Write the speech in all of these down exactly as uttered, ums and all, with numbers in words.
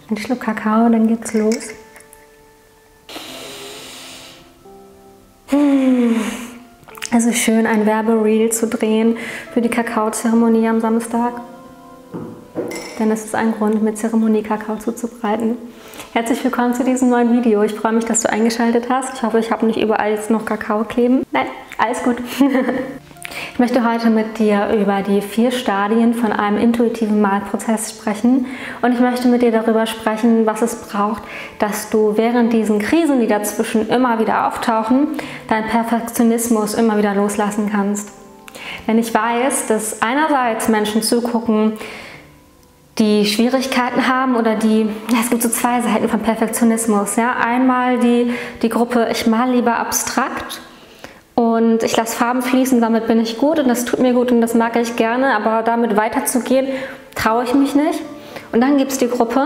Ein Schluck Kakao, dann geht's los. Es ist schön, ein Werbereel zu drehen für die Kakaozeremonie am Samstag. Denn es ist ein Grund, mit Zeremonie Kakao zuzubereiten. Herzlich willkommen zu diesem neuen Video. Ich freue mich, dass du eingeschaltet hast. Ich hoffe, ich habe nicht überall jetzt noch Kakao kleben. Nein, alles gut. Ich möchte heute mit dir über die vier Stadien von einem intuitiven Malprozess sprechen. Und ich möchte mit dir darüber sprechen, was es braucht, dass du während diesen Krisen, die dazwischen immer wieder auftauchen, deinen Perfektionismus immer wieder loslassen kannst. Denn ich weiß, dass einerseits Menschen zugucken, die Schwierigkeiten haben oder die, ja, es gibt so zwei Seiten von Perfektionismus. Ja? Einmal die, die Gruppe, ich mal lieber abstrakt und ich lasse Farben fließen, damit bin ich gut und das tut mir gut und das mag ich gerne, aber damit weiterzugehen, traue ich mich nicht. Und dann gibt es die Gruppe,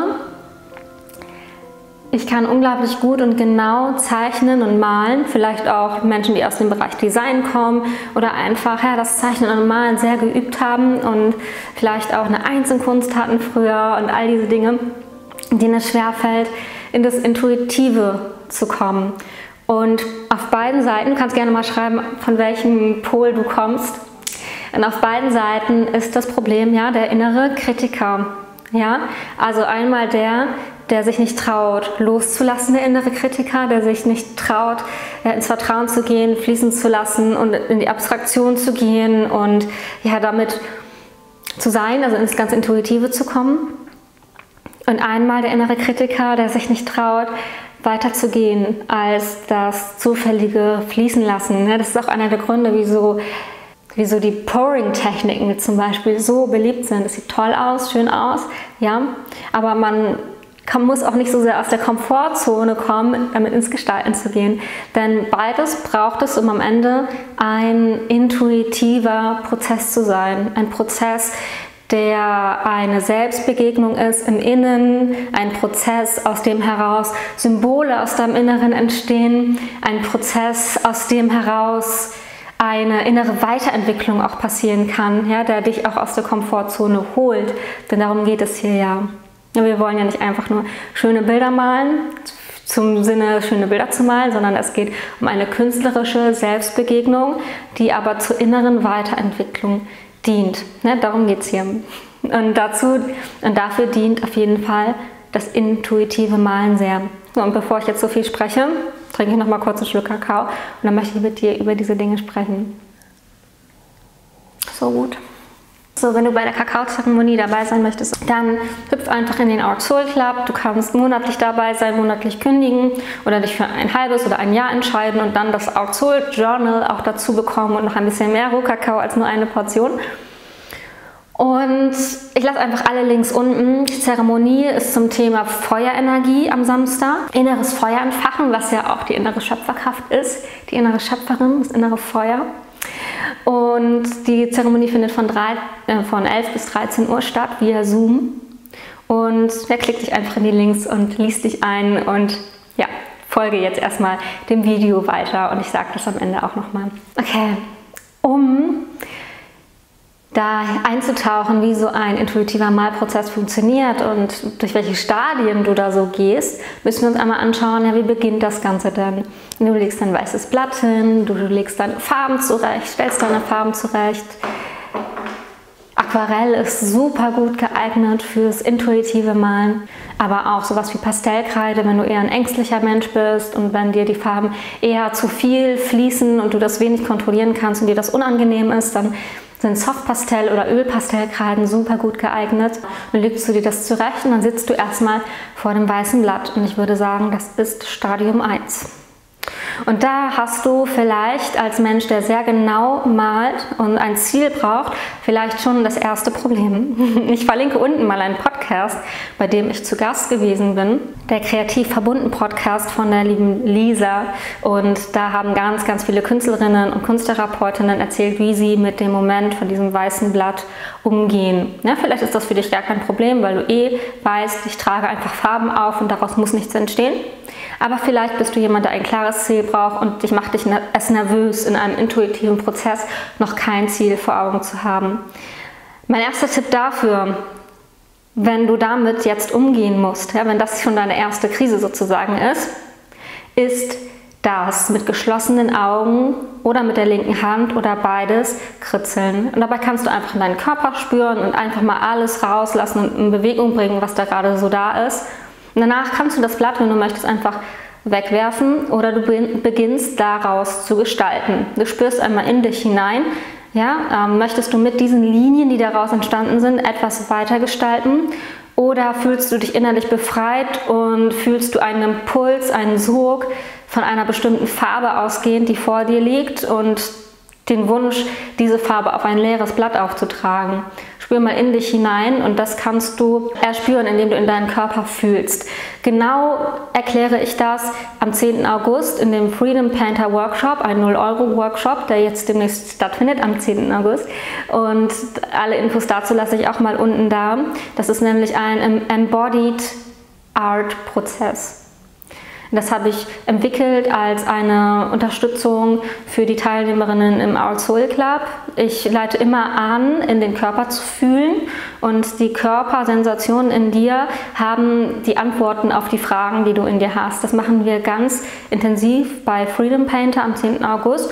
ich kann unglaublich gut und genau zeichnen und malen, vielleicht auch Menschen, die aus dem Bereich Design kommen oder einfach ja, das Zeichnen und Malen sehr geübt haben und vielleicht auch eine Eins in Kunst hatten früher und all diese Dinge, denen es schwerfällt, in das Intuitive zu kommen. Und auf beiden Seiten, du kannst gerne mal schreiben, von welchem Pol du kommst, und auf beiden Seiten ist das Problem, ja, der innere Kritiker. Ja? Also einmal der, der sich nicht traut, loszulassen, der innere Kritiker, der sich nicht traut, ja, ins Vertrauen zu gehen, fließen zu lassen und in die Abstraktion zu gehen und ja, damit zu sein, also ins ganz Intuitive zu kommen. Und einmal der innere Kritiker, der sich nicht traut, weiterzugehen als das zufällige Fließen lassen. Ja, das ist auch einer der Gründe, wieso wieso die Pouring-Techniken zum Beispiel so beliebt sind. Das sieht toll aus, schön aus, ja, aber man kann, muss auch nicht so sehr aus der Komfortzone kommen, damit ins Gestalten zu gehen. Denn beides braucht es, um am Ende ein intuitiver Prozess zu sein. Ein Prozess, der eine Selbstbegegnung ist im Innen, ein Prozess, aus dem heraus Symbole aus deinem Inneren entstehen, ein Prozess, aus dem heraus eine innere Weiterentwicklung auch passieren kann, ja, der dich auch aus der Komfortzone holt. Denn darum geht es hier ja. Wir wollen ja nicht einfach nur schöne Bilder malen, zum Sinne schöne Bilder zu malen, sondern es geht um eine künstlerische Selbstbegegnung, die aber zur inneren Weiterentwicklung dient. Ne, darum geht es hier. Und, dazu, und dafür dient auf jeden Fall das intuitive Malen sehr. So, und bevor ich jetzt so viel spreche, trinke ich noch mal kurz einen Schluck Kakao und dann möchte ich mit dir über diese Dinge sprechen. So gut. So, wenn du bei der Kakaozeremonie dabei sein möchtest, dann hüpf einfach in den Art Soul Club. Du kannst monatlich dabei sein, monatlich kündigen oder dich für ein halbes oder ein Jahr entscheiden und dann das Art Soul Journal auch dazu bekommen und noch ein bisschen mehr Rohkakao als nur eine Portion. Und ich lasse einfach alle Links unten. Die Zeremonie ist zum Thema Feuerenergie am Samstag. Inneres Feuer entfachen, was ja auch die innere Schöpferkraft ist. Die innere Schöpferin, das innere Feuer. Und die Zeremonie findet von, drei, äh, von elf bis dreizehn Uhr statt via Zoom. Und ja, klick dich einfach in die Links und lies dich ein und ja, folge jetzt erstmal dem Video weiter. Und ich sage das am Ende auch nochmal. Okay, um da einzutauchen, wie so ein intuitiver Malprozess funktioniert und durch welche Stadien du da so gehst, müssen wir uns einmal anschauen, ja, wie beginnt das Ganze denn? Du legst dein weißes Blatt hin, du legst deine Farben zurecht, stellst deine Farben zurecht. Aquarell ist super gut geeignet fürs intuitive Malen, aber auch sowas wie Pastellkreide, wenn du eher ein ängstlicher Mensch bist und wenn dir die Farben eher zu viel fließen und du das wenig kontrollieren kannst und dir das unangenehm ist, dann sind Softpastell- oder Ölpastellkreiden super gut geeignet. Dann legst du dir das zurecht und dann sitzt du erstmal vor dem weißen Blatt. Und ich würde sagen, das ist Stadium eins. Und da hast du vielleicht als Mensch, der sehr genau malt und ein Ziel braucht, vielleicht schon das erste Problem. Ich verlinke unten mal einen Podcast, bei dem ich zu Gast gewesen bin. Der Kreativ verbunden Podcast von der lieben Lisa. Und da haben ganz, ganz viele Künstlerinnen und Kunsttherapeutinnen erzählt, wie sie mit dem Moment von diesem weißen Blatt umgehen. Ja, vielleicht ist das für dich gar kein Problem, weil du eh weißt, ich trage einfach Farben auf und daraus muss nichts entstehen. Aber vielleicht bist du jemand, der ein klares Ziel braucht und dich macht dich es nervös, in einem intuitiven Prozess noch kein Ziel vor Augen zu haben. Mein erster Tipp dafür, wenn du damit jetzt umgehen musst, ja, wenn das schon deine erste Krise sozusagen ist, ist das mit geschlossenen Augen oder mit der linken Hand oder beides kritzeln. Und dabei kannst du einfach in deinen Körper spüren und einfach mal alles rauslassen und in Bewegung bringen, was da gerade so da ist. Und danach kannst du das Blatt, wenn du möchtest, einfach wegwerfen oder du beginnst daraus zu gestalten. Du spürst einmal in dich hinein, ja, ähm, möchtest du mit diesen Linien, die daraus entstanden sind, etwas weiter gestalten oder fühlst du dich innerlich befreit und fühlst du einen Impuls, einen Sog von einer bestimmten Farbe ausgehend, die vor dir liegt und den Wunsch, diese Farbe auf ein leeres Blatt aufzutragen. Spür mal in dich hinein und das kannst du erspüren, indem du in deinen Körper fühlst. Genau erkläre ich das am zehnten August in dem Freedom Painter Workshop, ein null Euro Workshop, der jetzt demnächst stattfindet am zehnten August. Und alle Infos dazu lasse ich auch mal unten da. Das ist nämlich ein Embodied Art Prozess. Das habe ich entwickelt als eine Unterstützung für die Teilnehmerinnen im Art Soul Club. Ich leite immer an, in den Körper zu fühlen und die Körpersensationen in dir haben die Antworten auf die Fragen, die du in dir hast. Das machen wir ganz intensiv bei Freedom Painter am zehnten August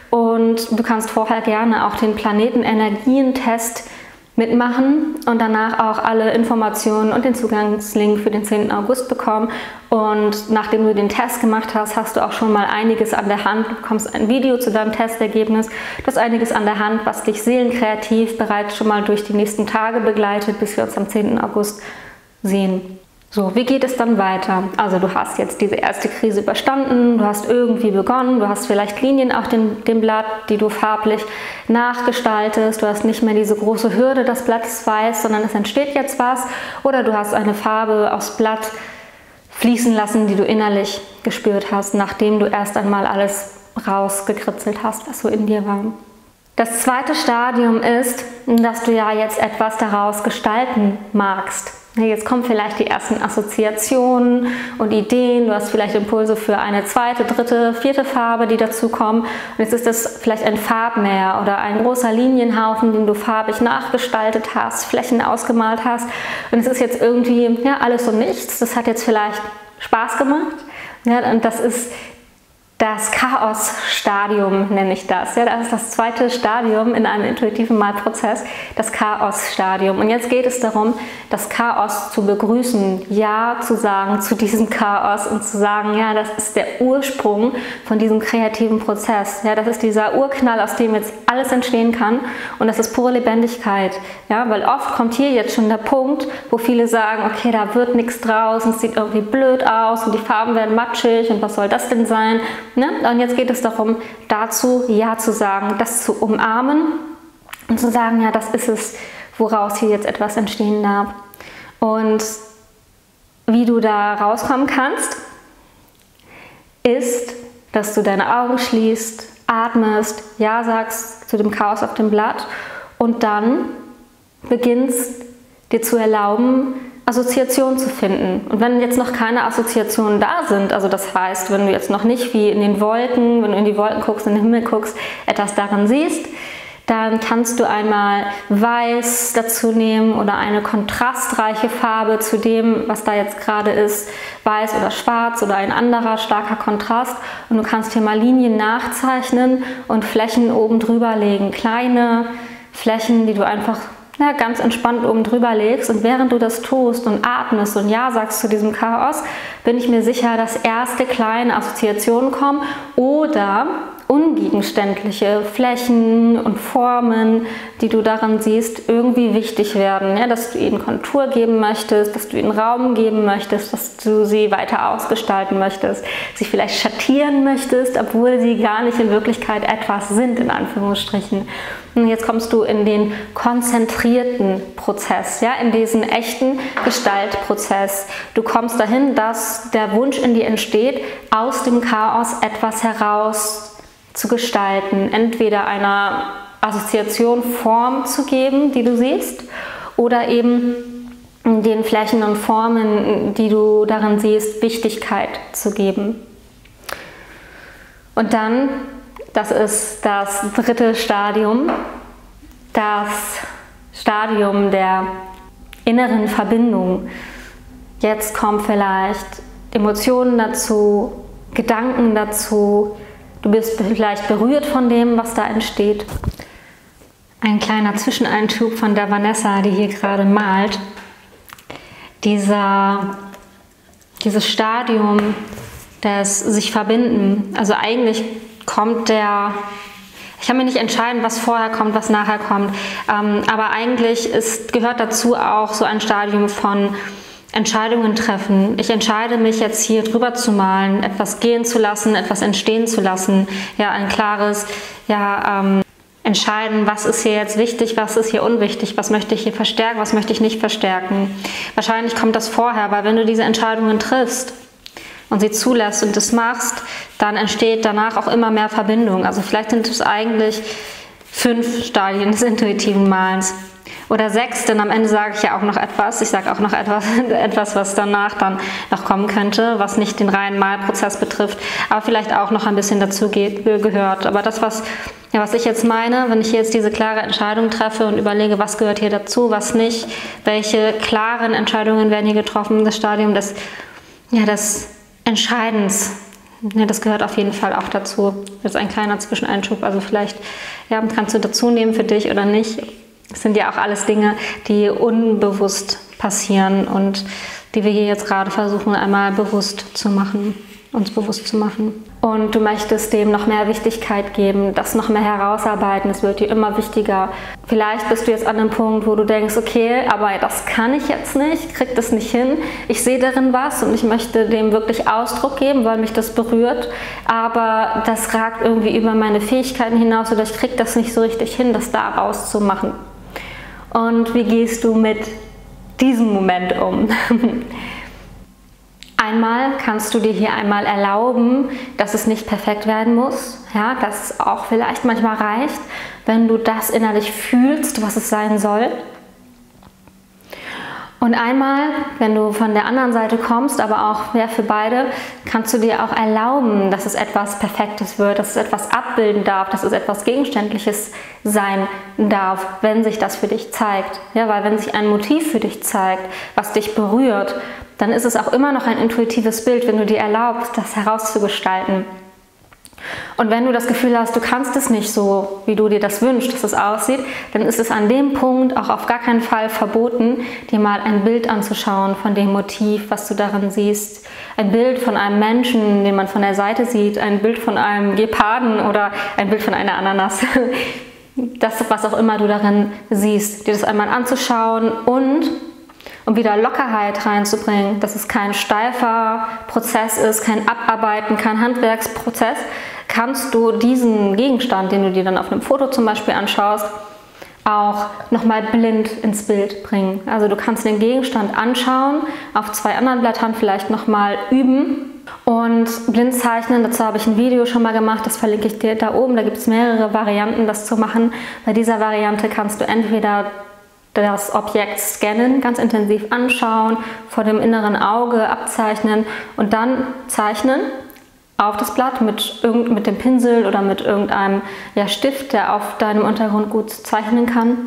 und du kannst vorher gerne auch den Planeten-Energien-Test mitmachen und danach auch alle Informationen und den Zugangslink für den zehnten August bekommen. Und nachdem du den Test gemacht hast, hast du auch schon mal einiges an der Hand. Du bekommst ein Video zu deinem Testergebnis. Du hast einiges an der Hand, was dich seelenkreativ bereits schon mal durch die nächsten Tage begleitet, bis wir uns am zehnten August sehen. So, wie geht es dann weiter? Also du hast jetzt diese erste Krise überstanden, du hast irgendwie begonnen, du hast vielleicht Linien auf dem, dem Blatt, die du farblich nachgestaltest, du hast nicht mehr diese große Hürde, das Blatt ist weiß, sondern es entsteht jetzt was, oder du hast eine Farbe aufs Blatt fließen lassen, die du innerlich gespürt hast, nachdem du erst einmal alles rausgekritzelt hast, was so in dir war. Das zweite Stadium ist, dass du ja jetzt etwas daraus gestalten magst. Jetzt kommen vielleicht die ersten Assoziationen und Ideen, du hast vielleicht Impulse für eine zweite, dritte, vierte Farbe, die dazu kommen. Und jetzt ist das vielleicht ein Farbmeer oder ein großer Linienhaufen, den du farbig nachgestaltet hast, Flächen ausgemalt hast. Und es ist jetzt irgendwie ja, alles und nichts. Das hat jetzt vielleicht Spaß gemacht. Ja, und das ist das Chaos-Stadium, nenne ich das. Ja, das ist das zweite Stadium in einem intuitiven Malprozess, das Chaos-Stadium. Und jetzt geht es darum, das Chaos zu begrüßen, Ja zu sagen zu diesem Chaos und zu sagen, ja, das ist der Ursprung von diesem kreativen Prozess. Ja, das ist dieser Urknall, aus dem jetzt alles entstehen kann und das ist pure Lebendigkeit. Ja, weil oft kommt hier jetzt schon der Punkt, wo viele sagen, okay, da wird nichts draus und es sieht irgendwie blöd aus und die Farben werden matschig und was soll das denn sein? Ne? Und jetzt geht es darum, dazu Ja zu sagen, das zu umarmen und zu sagen, ja, das ist es, woraus hier jetzt etwas entstehen darf. Und wie du da rauskommen kannst, ist, dass du deine Augen schließt, atmest, Ja sagst zu dem Chaos auf dem Blatt und dann beginnst, dir zu erlauben, Assoziationen zu finden. Und wenn jetzt noch keine Assoziationen da sind, also das heißt, wenn du jetzt noch nicht wie in den Wolken, wenn du in die Wolken guckst, in den Himmel guckst, etwas daran siehst, dann kannst du einmal Weiß dazu nehmen oder eine kontrastreiche Farbe zu dem, was da jetzt gerade ist, Weiß oder Schwarz oder ein anderer starker Kontrast. Und du kannst hier mal Linien nachzeichnen und Flächen oben drüber legen, kleine Flächen, die du einfach ja, ganz entspannt oben drüber legst und während du das tust und atmest und Ja sagst zu diesem Chaos, bin ich mir sicher, dass erste kleine Assoziationen kommen oder ungegenständliche Flächen und Formen, die du daran siehst, irgendwie wichtig werden. Ja, dass du ihnen Kontur geben möchtest, dass du ihnen Raum geben möchtest, dass du sie weiter ausgestalten möchtest, sie vielleicht schattieren möchtest, obwohl sie gar nicht in Wirklichkeit etwas sind, in Anführungsstrichen. Und jetzt kommst du in den konzentrierten Prozess, ja, in diesen echten Gestaltprozess. Du kommst dahin, dass der Wunsch in dir entsteht, aus dem Chaos etwas heraus zu gestalten, entweder einer Assoziation Form zu geben, die du siehst, oder eben den Flächen und Formen, die du darin siehst, Wichtigkeit zu geben. Und dann, das ist das dritte Stadium, das Stadium der inneren Verbindung. Jetzt kommen vielleicht Emotionen dazu, Gedanken dazu. Du bist vielleicht berührt von dem, was da entsteht. Ein kleiner Zwischeneinschub von der Vanessa, die hier gerade malt. Dieser, dieses Stadium des sich verbinden, also eigentlich kommt der, ich kann mir nicht entscheiden, was vorher kommt, was nachher kommt, ähm, aber eigentlich ist, gehört dazu auch so ein Stadium von Entscheidungen treffen. Ich entscheide mich jetzt hier drüber zu malen, etwas gehen zu lassen, etwas entstehen zu lassen, ja, ein klares, ja, ähm, entscheiden, was ist hier jetzt wichtig, was ist hier unwichtig, was möchte ich hier verstärken, was möchte ich nicht verstärken. Wahrscheinlich kommt das vorher, weil wenn du diese Entscheidungen triffst und sie zulässt und das machst, dann entsteht danach auch immer mehr Verbindung. Also vielleicht sind es eigentlich fünf Stadien des intuitiven Malens oder sechs, denn am Ende sage ich ja auch noch etwas. Ich sage auch noch etwas, etwas, was danach dann noch kommen könnte, was nicht den reinen Malprozess betrifft, aber vielleicht auch noch ein bisschen dazu geht, gehört. Aber das, was, ja, was ich jetzt meine, wenn ich jetzt diese klare Entscheidung treffe und überlege, was gehört hier dazu, was nicht, welche klaren Entscheidungen werden hier getroffen, das Stadium des, ja, des Entscheidens, ja, das gehört auf jeden Fall auch dazu. Das ist ein kleiner Zwischeneinschub, also vielleicht ja, kannst du dazu nehmen für dich oder nicht. Das sind ja auch alles Dinge, die unbewusst passieren und die wir hier jetzt gerade versuchen, einmal bewusst zu machen, uns bewusst zu machen. Und du möchtest dem noch mehr Wichtigkeit geben, das noch mehr herausarbeiten, es wird dir immer wichtiger. Vielleicht bist du jetzt an einem Punkt, wo du denkst, okay, aber das kann ich jetzt nicht, krieg das nicht hin, ich sehe darin was und ich möchte dem wirklich Ausdruck geben, weil mich das berührt, aber das ragt irgendwie über meine Fähigkeiten hinaus oder ich krieg das nicht so richtig hin, das da rauszumachen. Und wie gehst du mit diesem Moment um? Einmal kannst du dir hier einmal erlauben, dass es nicht perfekt werden muss, ja, dass es auch vielleicht manchmal reicht, wenn du das innerlich fühlst, was es sein soll. Und einmal, wenn du von der anderen Seite kommst, aber auch ja, für beide, kannst du dir auch erlauben, dass es etwas Perfektes wird, dass es etwas abbilden darf, dass es etwas Gegenständliches sein darf, wenn sich das für dich zeigt. Ja, weil wenn sich ein Motiv für dich zeigt, was dich berührt, dann ist es auch immer noch ein intuitives Bild, wenn du dir erlaubst, das herauszugestalten. Und wenn du das Gefühl hast, du kannst es nicht so, wie du dir das wünschst, dass es aussieht, dann ist es an dem Punkt auch auf gar keinen Fall verboten, dir mal ein Bild anzuschauen von dem Motiv, was du darin siehst. Ein Bild von einem Menschen, den man von der Seite sieht, ein Bild von einem Geparden oder ein Bild von einer Ananas. Das, was auch immer du darin siehst, dir das einmal anzuschauen und um wieder Lockerheit reinzubringen, dass es kein steifer Prozess ist, kein Abarbeiten, kein Handwerksprozess, kannst du diesen Gegenstand, den du dir dann auf einem Foto zum Beispiel anschaust, auch nochmal blind ins Bild bringen. Also du kannst den Gegenstand anschauen, auf zwei anderen Blättern vielleicht nochmal üben und blind zeichnen. Dazu habe ich ein Video schon mal gemacht, das verlinke ich dir da oben. Da gibt es mehrere Varianten, das zu machen. Bei dieser Variante kannst du entweder das Objekt scannen, ganz intensiv anschauen, vor dem inneren Auge abzeichnen und dann zeichnen auf das Blatt mit, irgend, mit dem Pinsel oder mit irgendeinem ja, Stift, der auf deinem Untergrund gut zeichnen kann.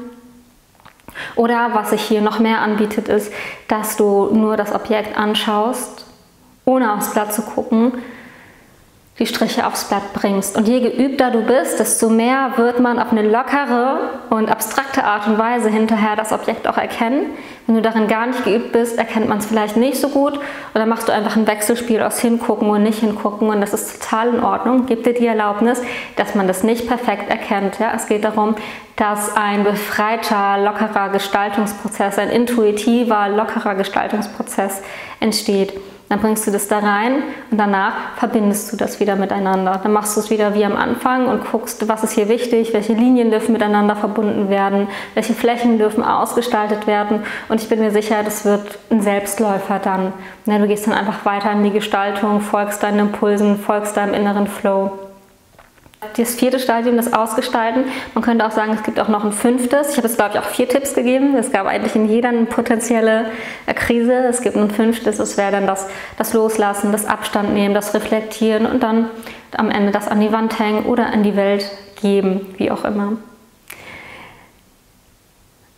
Oder was sich hier noch mehr anbietet, ist, dass du nur das Objekt anschaust, ohne aufs Blatt zu gucken, die Striche aufs Blatt bringst. Und je geübter du bist, desto mehr wird man auf eine lockere und abstrakte Art und Weise hinterher das Objekt auch erkennen. Wenn du darin gar nicht geübt bist, erkennt man es vielleicht nicht so gut oder machst du einfach ein Wechselspiel aus hingucken und nicht hingucken und das ist total in Ordnung. Gib dir die Erlaubnis, dass man das nicht perfekt erkennt. Ja? Es geht darum, dass ein befreiter, lockerer Gestaltungsprozess, ein intuitiver, lockerer Gestaltungsprozess entsteht. Dann bringst du das da rein und danach verbindest du das wieder miteinander. Dann machst du es wieder wie am Anfang und guckst, was ist hier wichtig, welche Linien dürfen miteinander verbunden werden, welche Flächen dürfen ausgestaltet werden. Und ich bin mir sicher, das wird ein Selbstläufer dann. Du gehst dann einfach weiter in die Gestaltung, folgst deinen Impulsen, folgst deinem inneren Flow. Das vierte Stadium, das Ausgestalten. Man könnte auch sagen, es gibt auch noch ein fünftes. Ich habe jetzt, glaube ich, auch vier Tipps gegeben. Es gab eigentlich in jeder eine potenzielle Krise. Es gibt ein fünftes, das wäre dann das, das Loslassen, das Abstand nehmen, das Reflektieren und dann am Ende das an die Wand hängen oder in die Welt geben, wie auch immer. Ich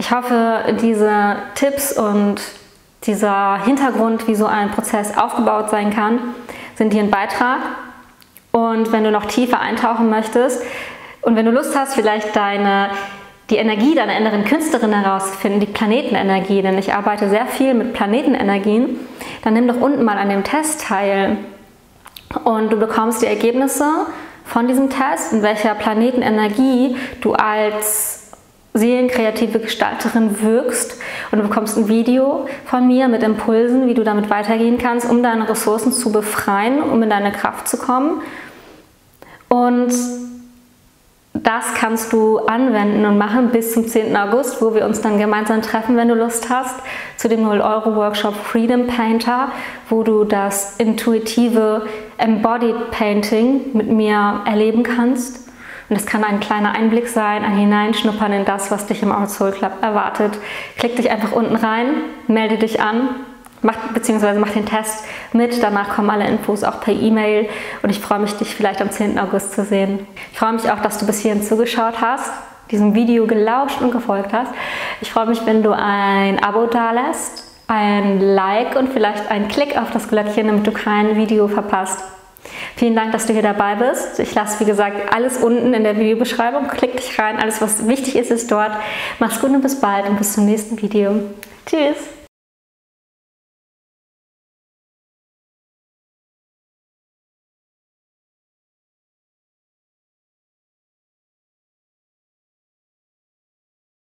Ich hoffe, diese Tipps und dieser Hintergrund, wie so ein Prozess aufgebaut sein kann, sind dir ein Beitrag. Und wenn du noch tiefer eintauchen möchtest und wenn du Lust hast, vielleicht deine, die Energie deiner inneren Künstlerin herauszufinden, die Planetenenergie, denn ich arbeite sehr viel mit Planetenenergien, dann nimm doch unten mal an dem Test teil und du bekommst die Ergebnisse von diesem Test, in welcher Planetenenergie du als seelenkreative Gestalterin wirkst, und du bekommst ein Video von mir mit Impulsen, wie du damit weitergehen kannst, um deine Ressourcen zu befreien, um in deine Kraft zu kommen. Und das kannst du anwenden und machen bis zum zehnten August, wo wir uns dann gemeinsam treffen, wenn du Lust hast, zu dem null Euro Workshop Freedom Painter, wo du das intuitive Embodied Painting mit mir erleben kannst. Und das kann ein kleiner Einblick sein, ein Hineinschnuppern in das, was dich im Art Soul Club erwartet. Klick dich einfach unten rein, melde dich an, mach, beziehungsweise mach den Test mit. Danach kommen alle Infos auch per E-Mail und ich freue mich, dich vielleicht am zehnten August zu sehen. Ich freue mich auch, dass du bis hierhin zugeschaut hast, diesem Video gelauscht und gefolgt hast. Ich freue mich, wenn du ein Abo dalässt, ein Like und vielleicht einen Klick auf das Glöckchen, damit du kein Video verpasst. Vielen Dank, dass du hier dabei bist. Ich lasse, wie gesagt, alles unten in der Videobeschreibung. Klick dich rein. Alles, was wichtig ist, ist dort. Mach's gut und bis bald und bis zum nächsten Video. Tschüss!